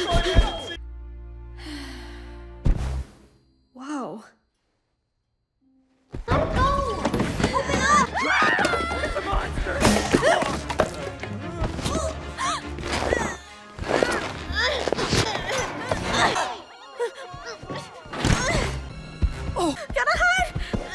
Wow. Let go! Open up! It's a monster! Oh, gotta hide!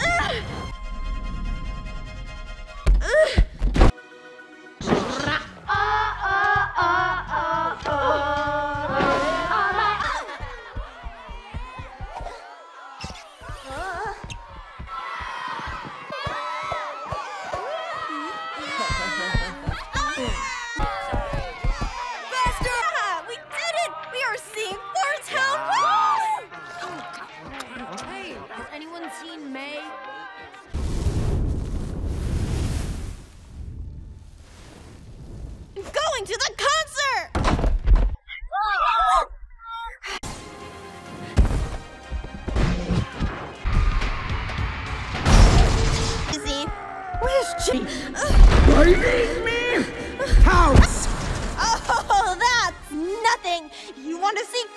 We did it! We are seeing 4 town walls! Hey, has anyone seen May? Going to the concert! Where's Jenny? Release me! House! Oh, that's nothing! You want to see